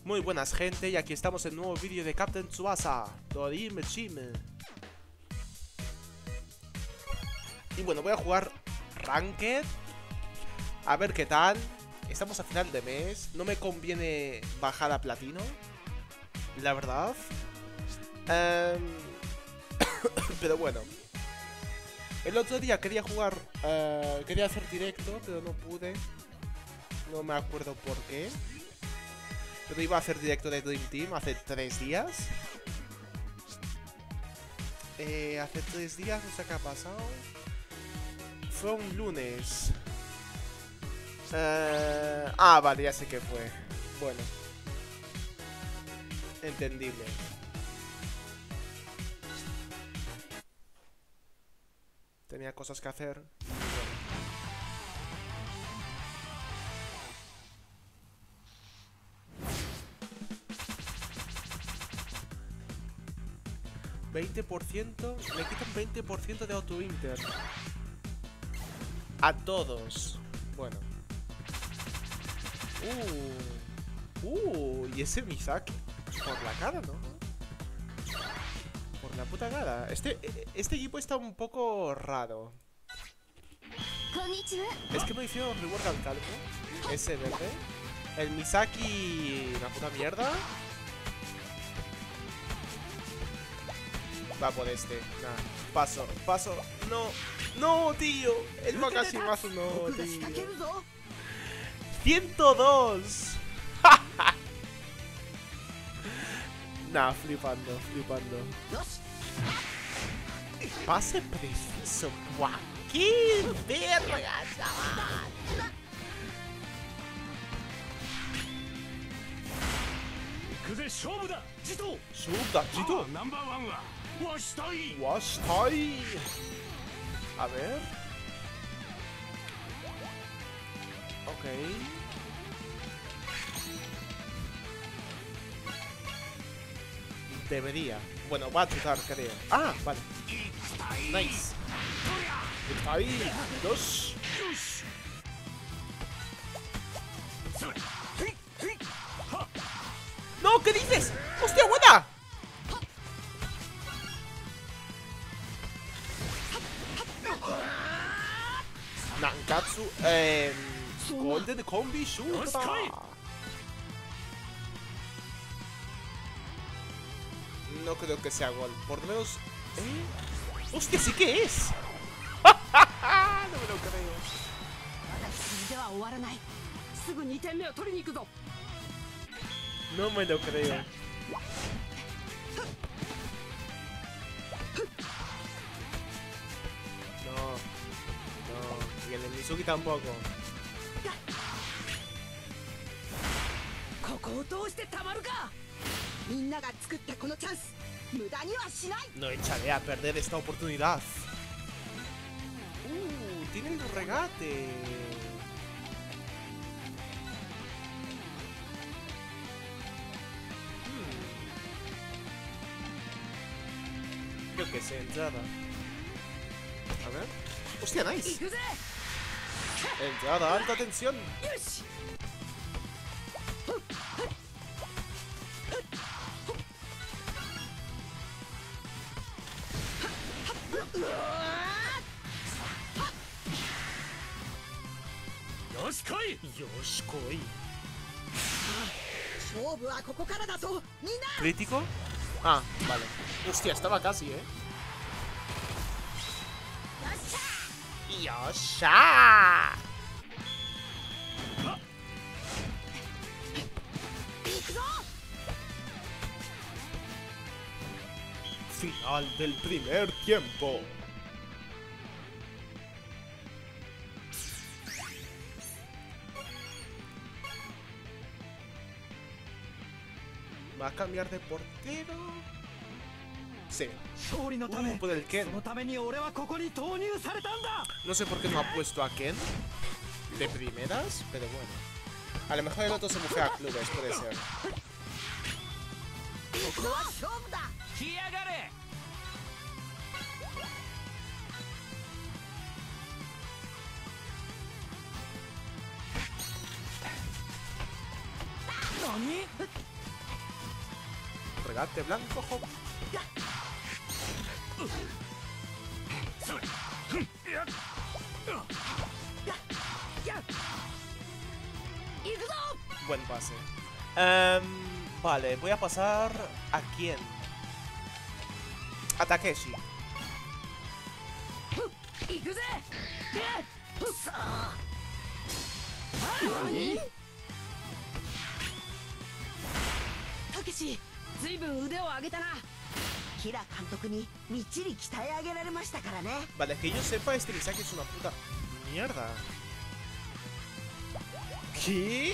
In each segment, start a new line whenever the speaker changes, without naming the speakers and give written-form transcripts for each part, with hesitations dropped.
Muy buenas, gente, y aquí estamos en un nuevo vídeo de Captain Tsubasa Dorime Chime. Y bueno, voy a jugar Ranked. A ver qué tal. Estamos a final de mes. No me conviene bajar a platino, la verdad. Pero bueno, el otro día quería jugar, quería hacer directo, pero no pude. No me acuerdo por qué. Pero iba a hacer directo de Dream Team hace 3 días. Hace 3 días, no sé qué ha pasado. Fue un lunes. Vale, ya sé qué fue. Bueno, entendible. Tenía cosas que hacer. Bueno. 20%. Me quitan 20% de auto-inter. A todos. Bueno. Y ese Misaki. Por la cara, ¿no? Por la puta cara. Este equipo está un poco raro. Es que me hicieron rework al calco. Ese verde. El Misaki. Una puta mierda. Va por este. Nah. Paso. No, tío. El Makashimasu no, tío. 102. Nah, flipando. Pase preciso. ¡Guau! ¡Qué verga, chaval! Jito. Washtai. A ver. Ok. Debería. Bueno, va a chutar, creo. Ah, vale. Nice. Está ahí. 2. ¡No! ¿Qué dices? ¡Hostia, buena! Nankatsu. Golden Combi Shoot. No creo que sea gol. Por lo menos. ¡Hostia, sí que es! No me lo creo. No me lo creo. No. Y el de Mizuki tampoco. No echaré a perder esta oportunidad. Tiene el regate. Yo que sé, entrada. A ver. Hostia, nice. Entrada, alta tensión. Yoshikoi. ¿Crítico? Ah, vale. Hostia, estaba casi, ¡Yosha! Final del primer tiempo. ¿Va a cambiar de portero? Sí. Por el Ken. No sé por qué no ha puesto a Ken de primeras, pero bueno. A lo mejor el otro se bufea a clubes, puede ser. Regate blanco, joven. Buen pase. Vale, voy a pasar a quién. A Takeshi.
Takeshi, 随分腕を上げたな。キラ監督にみっちり鍛え上げられましたからね。
Vale, que yo sepa, este Misaki es una puta mierda. ¿Qué?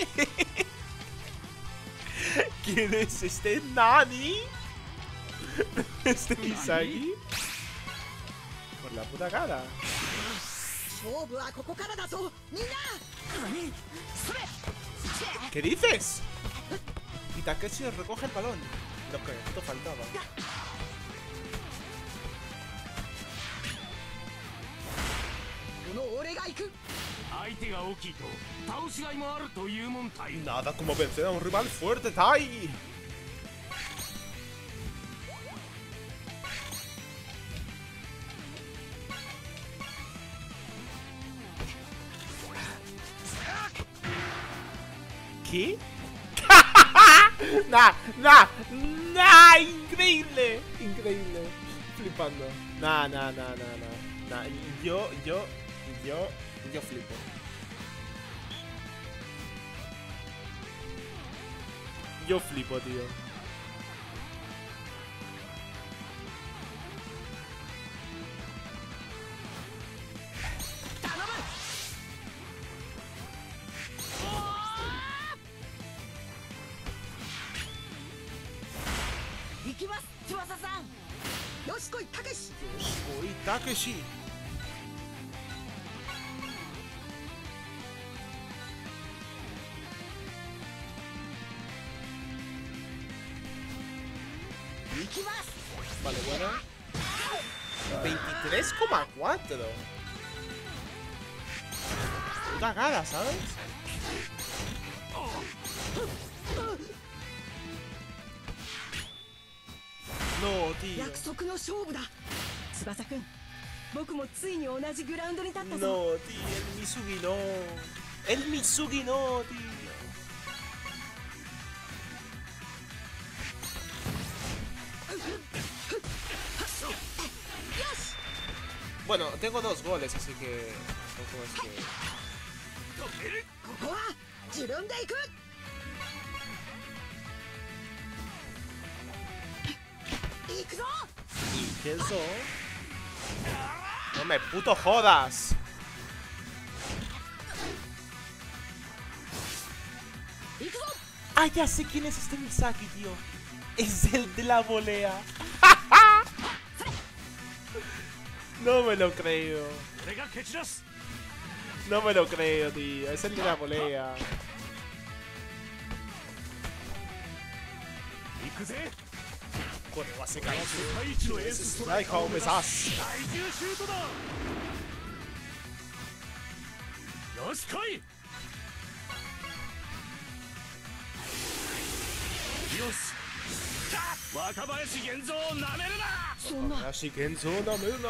¿Quién es este Nani? ¿Este Misaki? Por la puta cara.
勝負はここからだぞ、みんな。それ。
¿Qué dices? Y Takeshi recoge el balón. Lo que esto faltaba.
この俺が行く。
相手が大きいと倒しがいもあるというもんたい。
Nada como vencer a un rival fuerte, Tai. ¿Qué? Nah, nah, nah, increíble, increíble, flipando. Nah, nah, nah, nah, nah, nah. Yo flipo. Yo flipo, tío. Yoshikoi Takeshi. Vale, bueno. 23,4. Puta cara, ¿sabes? No, tío.
約束の勝負だ。翼くん、僕もついに同じグラウンドに立ったぞ。
No, tío, el Misugi no. El Misugi no, tío. Bueno, tengo 2 goles, así que tampoco es que...
ここは自分で行く。行くぞ。
¿Y qué eso? No me puto jodas. Ah, ya sé quién es este Misaki, tío. Es el de la volea. No me lo creo. No me lo creo, tío. Es el de la volea. Así que en zona mena.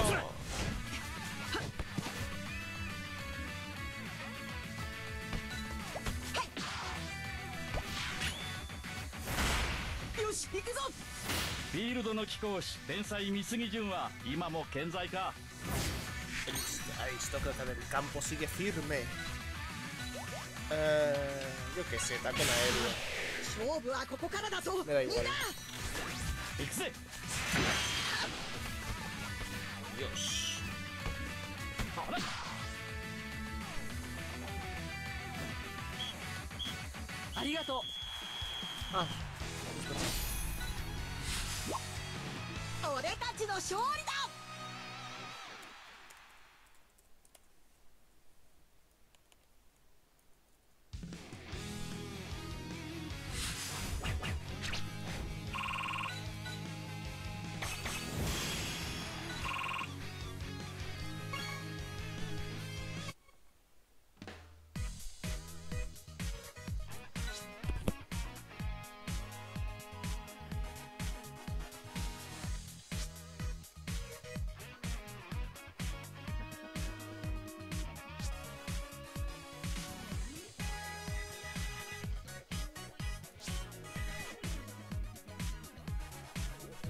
よし、行くぞ。
フィールドの貴公子天才美杉潤は今も健在か。
El aristócrata del campo sigue firme. Yo qué sé, tackle aéreo.
勝負はここからだぞ。
Me da igual.
行くぜ。
Dios.
ありがとう。
Ah.
俺たちの勝利だ。
Vale,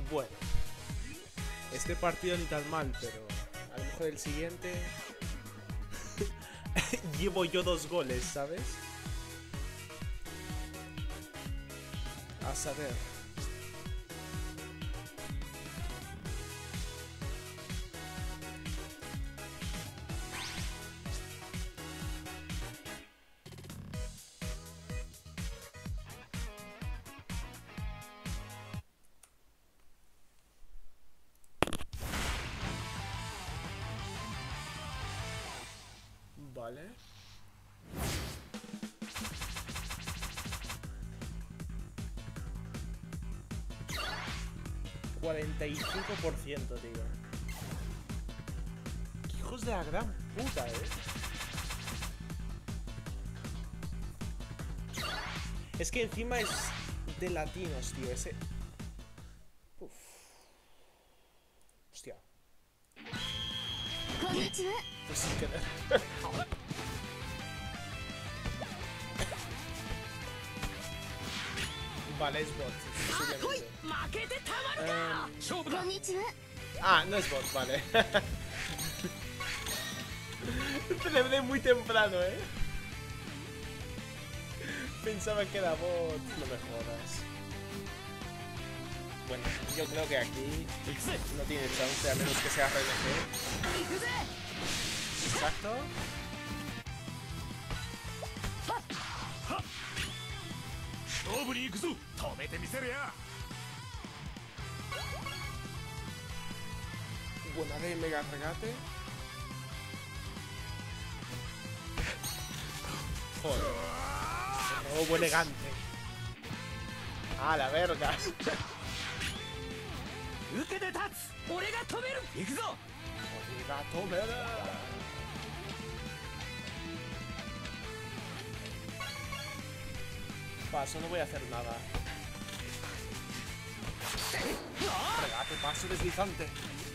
Bueno. Este partido ni tan mal, pero a lo mejor el siguiente... llevo yo 2 goles, ¿sabes? A saber. Vale. ...45%, tío. ¡Qué hijos de la gran puta, Es que encima es de latinos, tío. Ese... Uf. Hostia. Pues sin querer. Vale, es bot. Ah, no es bot, vale. Celebré muy temprano, Pensaba que era bot. No me jodas. Bueno, yo creo que aquí no tiene chance, a menos que sea RNG. Exacto. Buena de mega regate. Joder. Robo elegante. Ah, la verga. Paso, no voy a hacer nada. Regate, paso deslizante.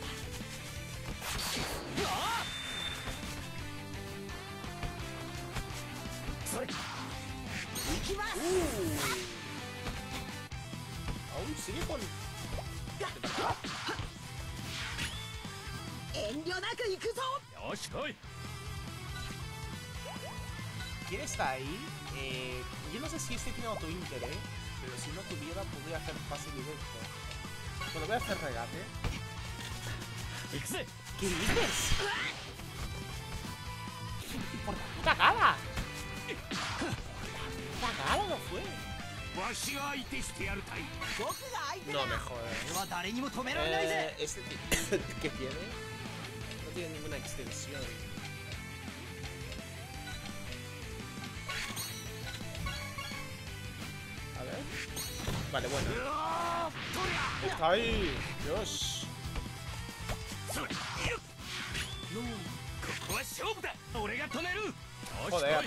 Aún sigue con... ¿Quién está ahí? Yo no sé si este tiene autointer, pero si no tuviera podría hacer pase directo. Bueno, voy a hacer regate. ¿Qué dices? ¡Por la puta cara! ¡La cara no fue! No me jodas. Este ¿qué tiene? No tiene ninguna extensión. A ver. Vale, bueno. Está ahí. Dios. Joder.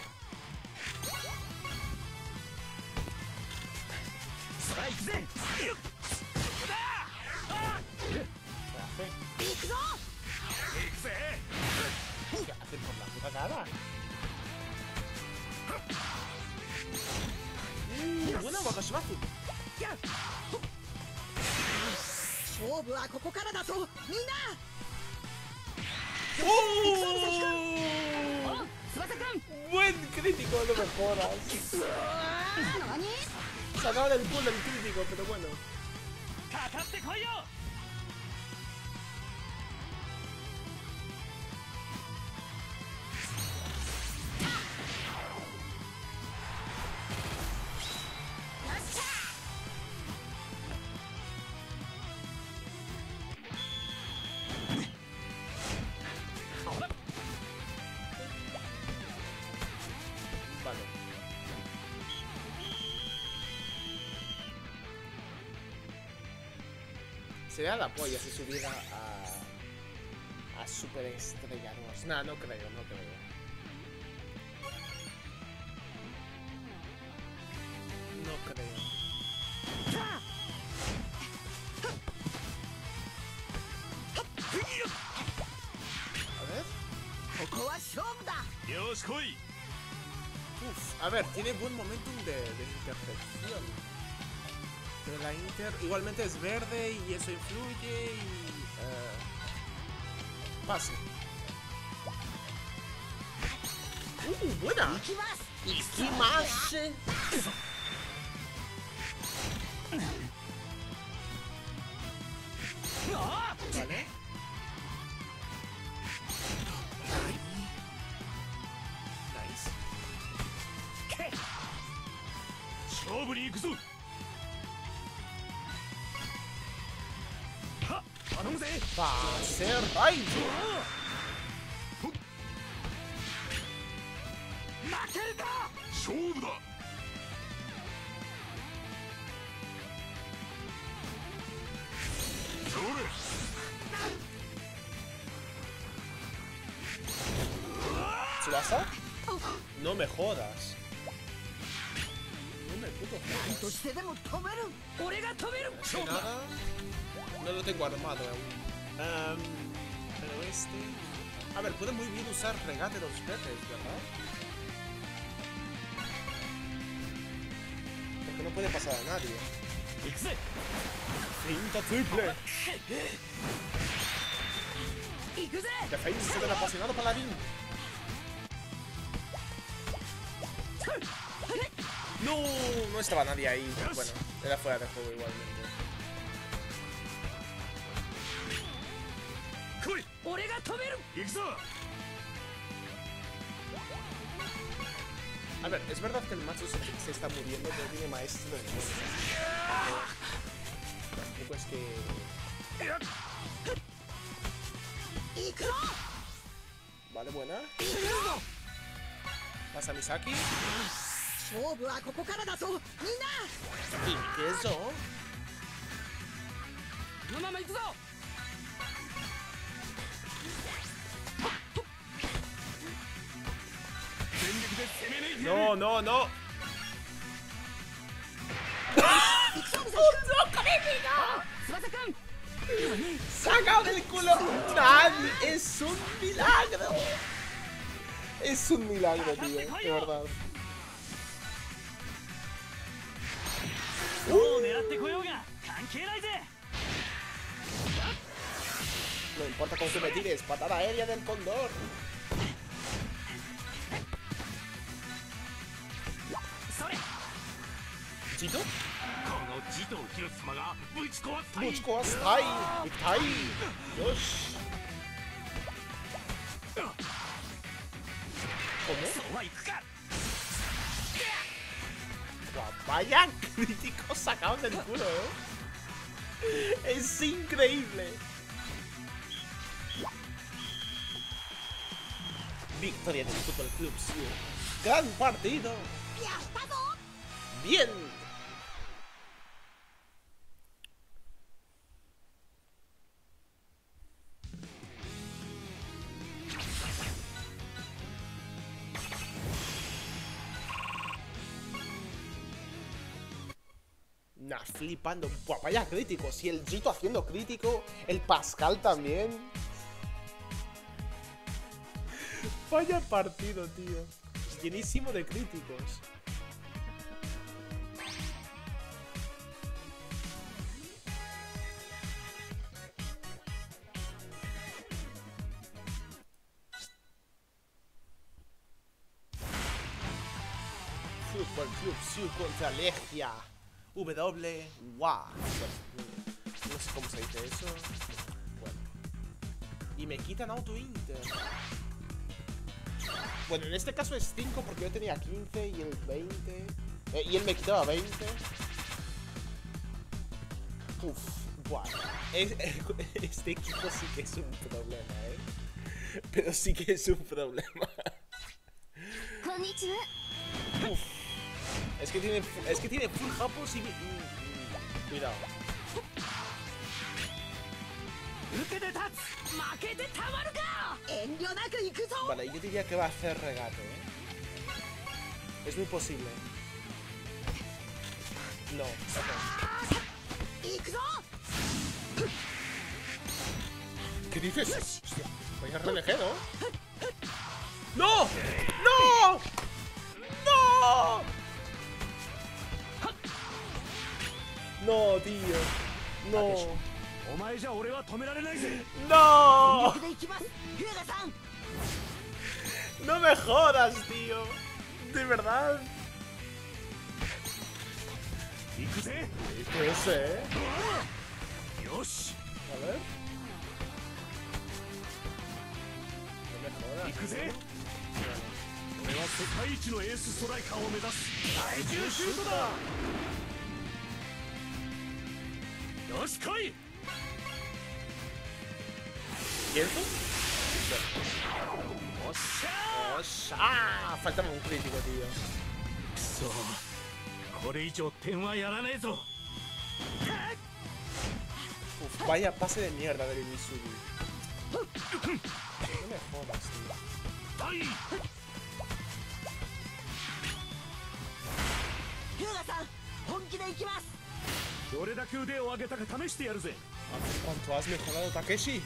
¿Qué hace por la puta cara? Buena Wakashimazu. Buen crítico, no me jodas. Sacaba del culo el crítico, pero bueno. Vale. Sería la polla si subiera a Superestrella 2. Nah, no creo, no creo. No creo. A ver. Uf, a ver, tiene buen momentum de intercepción. de la Inter. Igualmente es verde y eso influye y... pase. Buena. Ikimasu. Vale.
勝負に行くぞ。はっ、頼むぜ。
Pase Raiju.
負けるか。勝負だ。それ。
¿Tsubasa? No me jodas. No me puto jodas. ¿De nada? No lo tengo armado aún. Pero este... A ver, puede muy bien usar regate dos veces, ¿verdad? Porque no puede pasar a nadie. Cinta triple. Defensa del apasionado paladín. No, no estaba nadie ahí. Bueno, era fuera de juego igualmente. A ver, es verdad que el macho se está muriendo, pero tiene maestro de nuevo. Tampoco es que... Vale, buena. Pasa Misaki. ¿Y qué es eso? No, no, no. ¡Sacado del culo! ¡Nadie! ¡Es un milagro! Es un milagro, tío, de verdad. No importa con qué me tires, patada aérea del cóndor. ¿Chito? Buchikoastai. Itai. Yosh. ¿Cómo? Vaya críticos sacados del culo, Es increíble. Victoria del Fútbol Club Siu. Gran partido. Bien. Nah, flipando. Buah, vaya crítico. Si el Jito haciendo crítico, el Pascal también. Vaya partido, tío. Llenísimo de críticos. Fútbol Club Siu contra Legia. W-Wa. No sé cómo se dice eso. Bueno. Y me quitan Auto Inter. Bueno, en este caso es 5 porque yo tenía 15 y él 20. Y él me quitaba 20. Uf, bueno. Este equipo sí que es un problema, Pero sí que es un problema. Uf. Es que tiene full japos y cuidado. Vale, yo diría que va a hacer regate, Es muy posible. No, ¿qué dices? Hostia, vaya RNG, ¿no? ¡No! ¡No! ¡No! No, tío. No.
お前じゃ俺は止められないぜ。
No.
で行きますヒューガさん
No me jodas, tío. De verdad.
行くぜ。
Puede ser.
よし
A ver. No me jodas.
行くぜ。俺は世界一のエースストライカーを目指す第10シュートだ。よし来い。
¿Y eso?
おっしゃ
¡Ah! Faltaba un crítico, tío.
くそこれ以上点はやらねえぞ。
Uf, vaya pase de mierda del Misugi. No me jodas, tío.
はい。
ヒューガさん本気で行きます
どれだけ腕を上げたか試してやるぜ。
¿Cuánto has mejorado, Takeshi?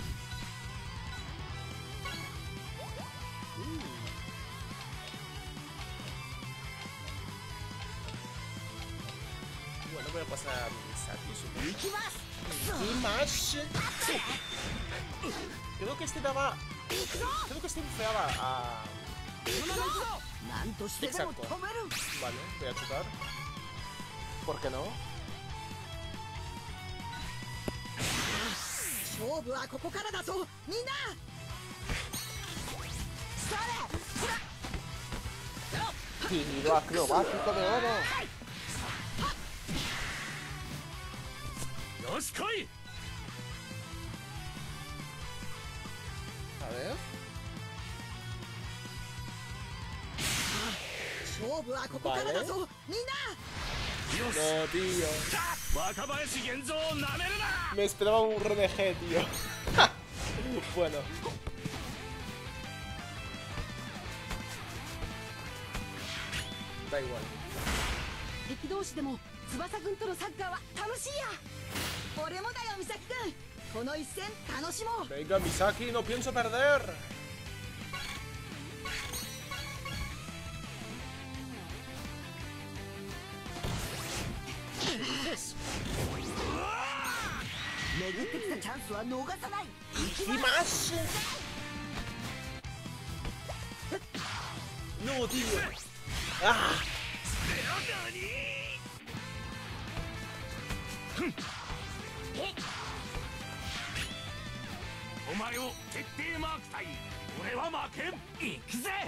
Bueno, voy a pasar a Misaki,
行きます
y más. Creo que este daba. Creo que este bufeaba a.
なんとしてでも止める
Vale, voy a chutar. ¿Por qué no?
勝負はここからだぞみんなそれほら
Giro acrobático de oro.
よし来い。
A ver.
勝負はここからだぞみんな
No, tío.
若林源三をなめるな。
Me esperaba un RNG, tío. Bueno. Da igual.
敵同士でも翼くんとのサッカーは楽しいや俺もだよ美咲くんこの一戦楽しもう
Venga, Misaki, no pienso perder. ¿Qué dices?
巡ってきたチャンスは逃さない行き
¡Y
ます
más! No, tío. ¡Ah!
お前を徹底マーク隊。俺は負けん。行くぜ。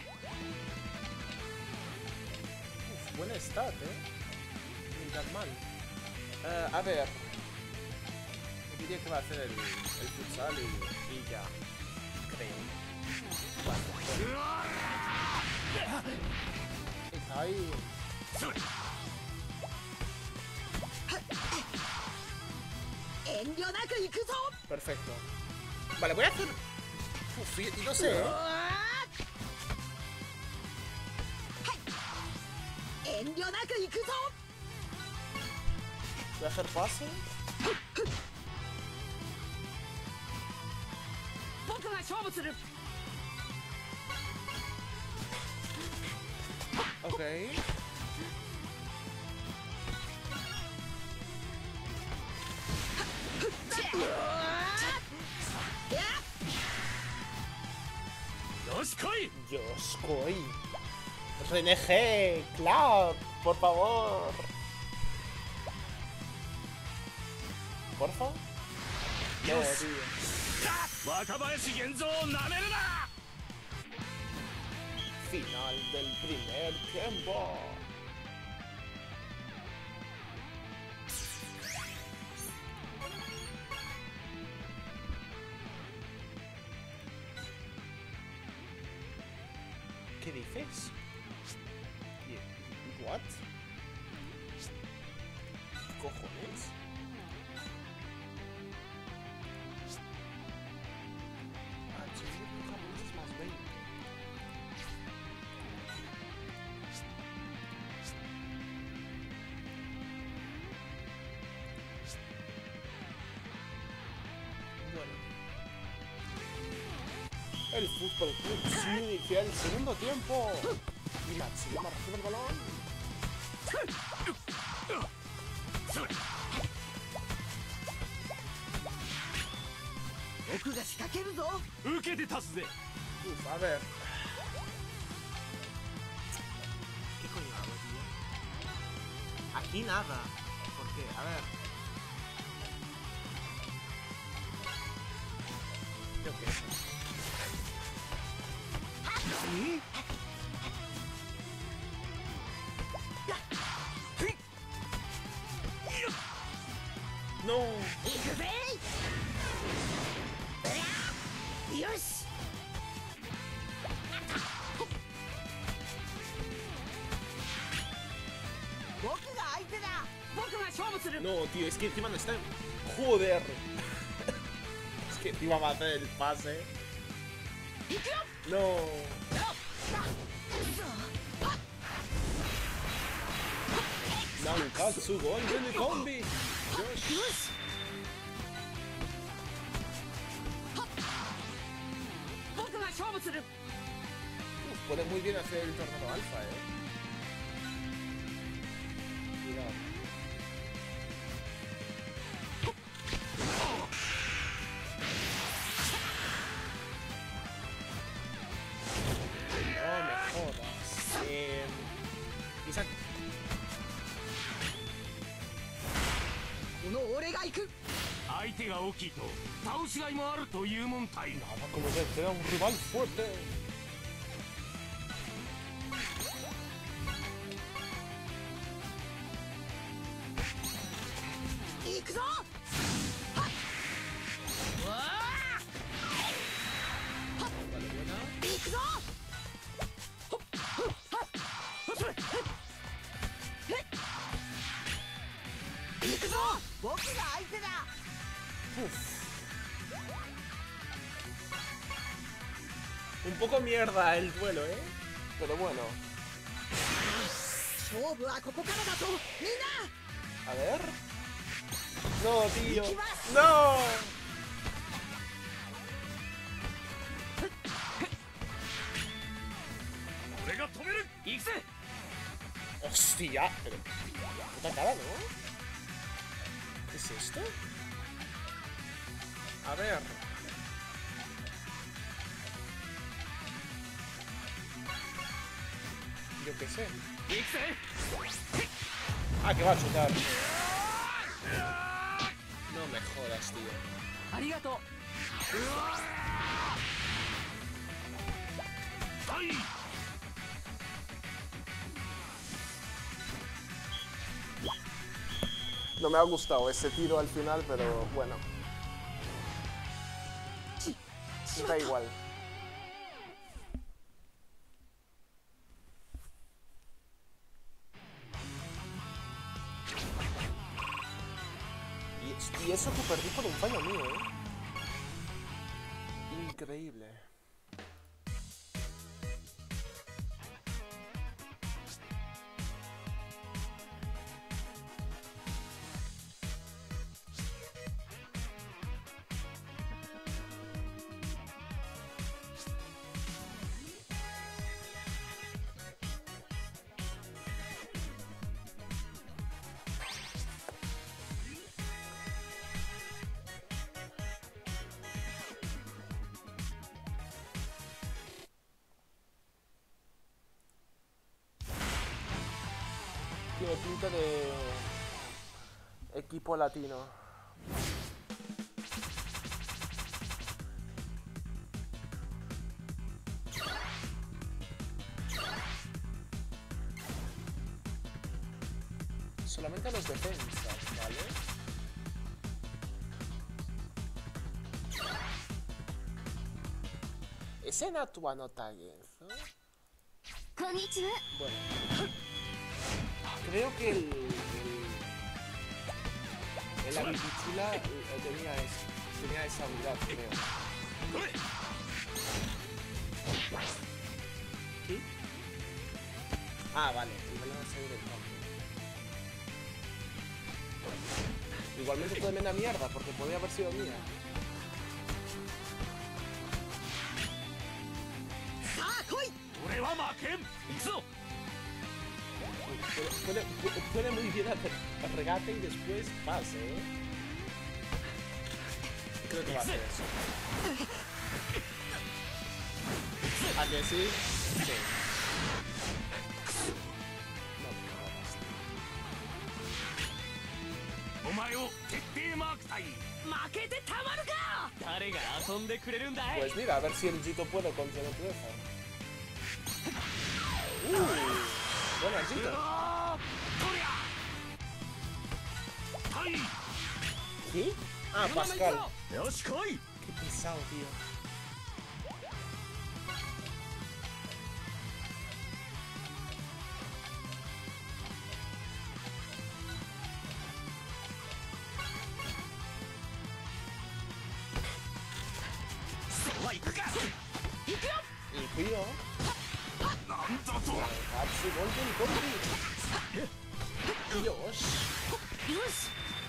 Uf, buen stat, Ni tan mal. A ver. Yo diría que va a hacer el futsal y ya. Creo. Vale. Está ahí. Perfecto. Vale, voy a hacer. Uf, y no sé,
遠慮なく行くぞ
Voy a hacer pase.
僕が勝負する
Ok.
¡Yoshikoi!
Yoshikoi. RNG, Club, por favor. Porfa. No, tío.
若林源三をなめるな。
Final del primer tiempo. ¿Qué dices? ¿What? ¿Qué cojones? Ah, chico, japonés es más 20. Bueno. El Fútbol Club sí inicia el segundo tiempo. Y Matsuyama recibe el balón.
僕が仕掛けるぞ。
受けて立つぜ。
Uf, a ver. ¿Qué coño hago, tío? Aquí nada. ¿Por qué? A ver. Yo qué sé. ¿Sí? No.
行くぜ。よし。僕が相手だ。僕が勝負する。
No, tío, es que encima no está. Joder. Es que encima va a hacer el pase. No. Nankatsu Golden Combi.
僕が勝負する。
Uf, puede muy bien hacer el tornado alfa, Cuidado. No me jodas. Isaac.
この俺が行く。
相手が大きいと倒しがいもあるというもんたい。
Nada como vencer a un rival fuerte.
行くぞ。
Vale, buena.
行くぞ。行くぞ。僕が相手だ。
Uf. Un poco mierda el duelo, Pero bueno.
勝負はここからだとみんな。
A ver. No, tío.
Ikimasu.
No.
俺が止める。行くぜ。
Hostia. Pero. Puta cara, ¿no? ¿Qué es esto? A ver. Yo qué sé.
行くぜ。
Ah, que va a chutar. No me jodas, tío.
ありがとう。
はい。
No me ha gustado ese tiro al final, pero bueno. Da igual. Y eso que perdí por un fallo mío, Increíble. Tiene pinta de equipo latino. Solamente a los defensas, ¿vale? ¿Ese Natua no Taguenzo?
Konnichiwa.
Bueno. Creo que el Abipichula tenía esa habilidad, creo. ¿Qué? Ah, vale, el balón va a salir del campo. Igualmente tremenda mierda, porque podría haber sido mía.
さあ来い。
俺は負けん。行くぞ。
Puede muy bien hacer regate y después pase, Creo que va a hacer eso. ¿A que sí? Sí. No me jodas.
お前を徹底マーク隊。
負けてたまるか。
誰が遊んでくれるんだい。
Pues mira, a ver si el Jito puede contra naturaleza. Buena Jito.
とりゃ。はい。
¿Qué? Ah, Pascal.
よし来い。
Qué pesado, tío. Y tío.
なんだと。
Hatsu Golden Combi. Dios.
よし。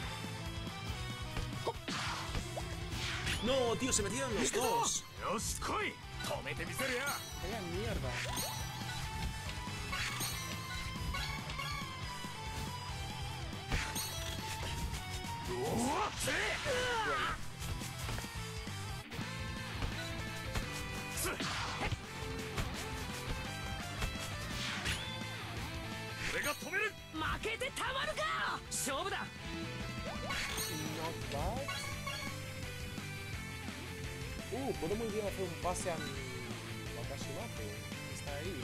No, tío, se metieron los dos.
よし来い。止めてみせるや。
Vaya mierda. Not bad. Puedo muy bien hacer un pase a Wakashimate. Está ahí.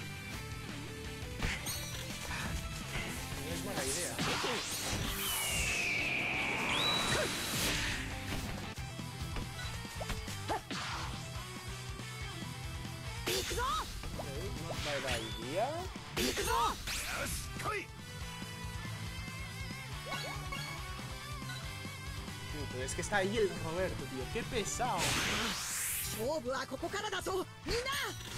No es mala idea. Not bad idea.
よし来い。
Pero es que está ahí el Roberto, tío. ¡Qué pesado!
勝負はここからだぞみんな。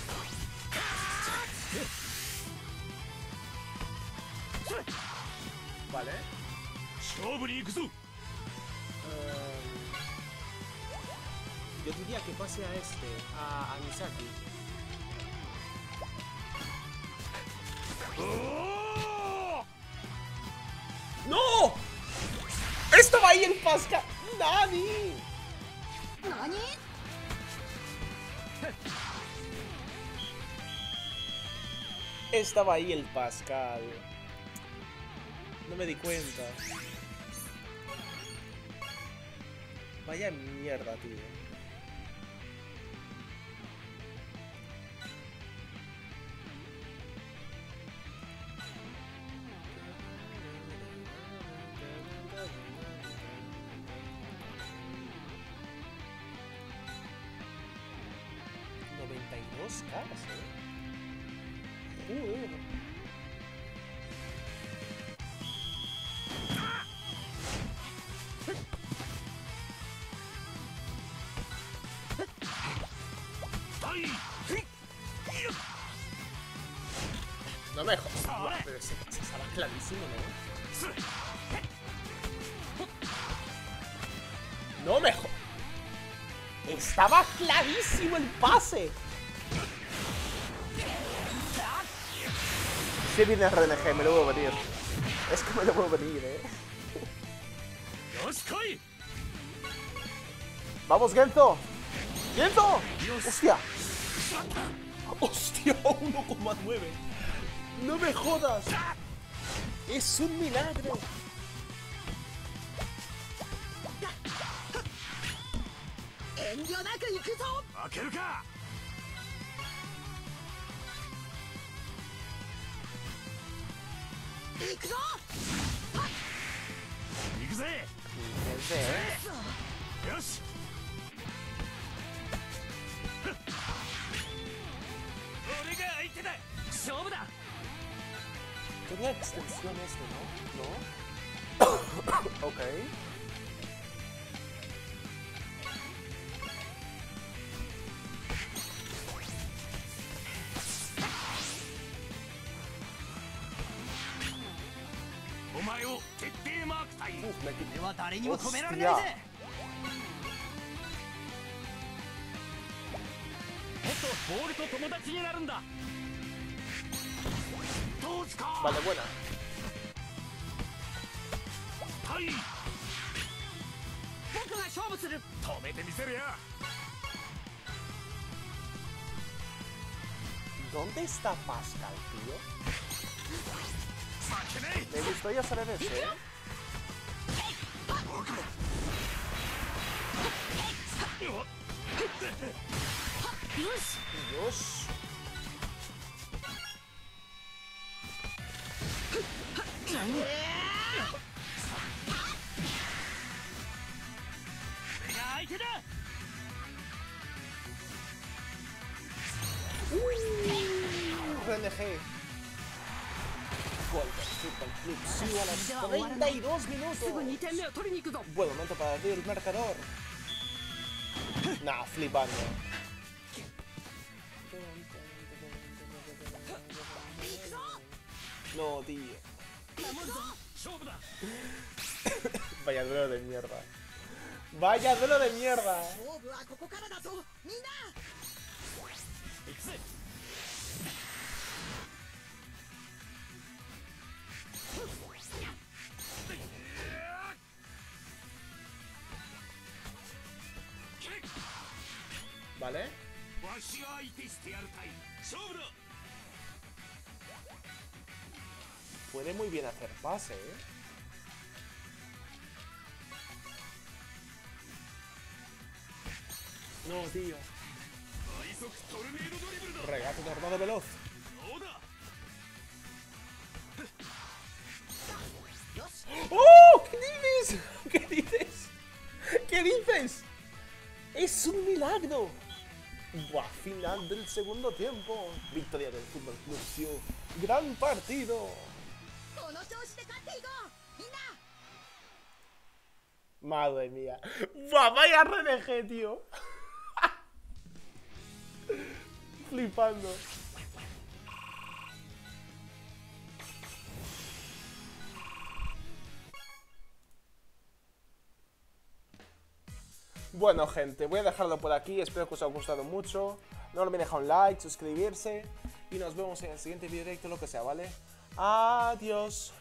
Vale.
勝負に行くぞ。
Yo diría que pase a este, a Misaki. ¡No! ¡Estaba ahí el Pascal! ¡Nani!
何？
Estaba ahí el Pascal. No me di cuenta. Vaya mierda, tío. ¿92 caras, No me jodas. Buah, pero ese pase estaba clarísimo, ¿no? No me jodas. Estaba clarísimo el pase. Si viene RNG, me lo voy a venir. Es que me lo voy a venir,
よし来い。
¡Vamos, Genzo! ¡Genzo! ¡Hostia! ¡Hostia! 1,9. ¡No me jodas! ¡Es un milagro!
開けるか。 行くぜ。 よし。俺が相手だ。勝負だ。
Tenía extensión este, ¿no? ¿No? Ok. Uf, me quité.
は誰にも止められ
Hostia.
ないぜ。
もっとボールと友達になるんだ。どうすか。
Vale, buena.
はい。
僕が勝負する。
止めてみせるよ。
¿Dónde está Pascal, tío?
負けない。
Me gustaría saber eso, ¿eh?
よし。
Dios. RNG. Golden Super Club Sigo a los 32
すぐ
minutos.
2点目を取りに行くぞ。
Buen momento para abrir el marcador. Nah, flipando. No, tío.
勝負だ。
Vaya duelo de mierda. Vaya duelo de mierda.
勝負はここからだぞ。みんな。
行くぜ。
¿Vale?
わしが相手してやるたい。勝負だ。
Puede muy bien hacer pase, ¿eh? No, tío.
快速トルネードドリブルだ。
Regate tornado veloz.
どうだ。
¡Oh! ¿Qué dices? ¿Qué dices? ¿Qué dices? ¡Es un milagro! Buah, final del segundo tiempo. Victoria del Fútbol Club Siu. ¡Gran partido!
この調子で勝っていこう。みんな。
Madre mía. ¡Buah, vaya RNG, tío! Flipando. Bueno, gente, voy a dejarlo por aquí. Espero que os haya gustado mucho. No olviden dejar un like, suscribirse. Y nos vemos en el siguiente video directo, lo que sea, ¿vale? Adiós.